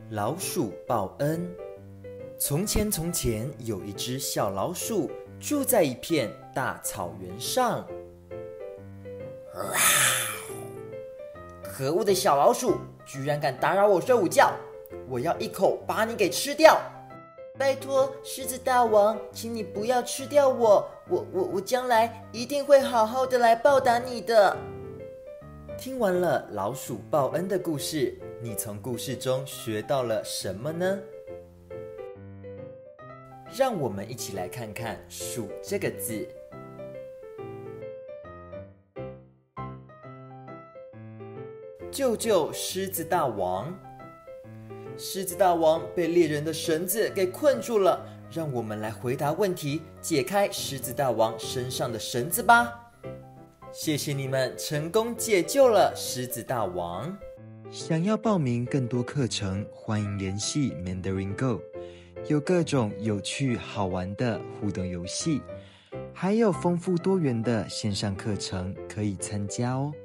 老鼠报恩。从前，从前有一只小老鼠，住在一片大草原上。可恶的小老鼠，居然敢打扰我睡午觉！我要一口把你给吃掉！拜托，狮子大王，请你不要吃掉我，我将来一定会好好的来报答你的。听完了老鼠报恩的故事，你从故事中学到了什么呢？让我们一起来看看“鼠”这个字。救救狮子大王！狮子大王被猎人的绳子给困住了，让我们来回答问题，解开狮子大王身上的绳子吧。谢谢你们成功解救了狮子大王。 想要报名更多课程，欢迎联系 Mandarin Go， 有各种有趣好玩的互动游戏，还有丰富多元的线上课程可以参加哦。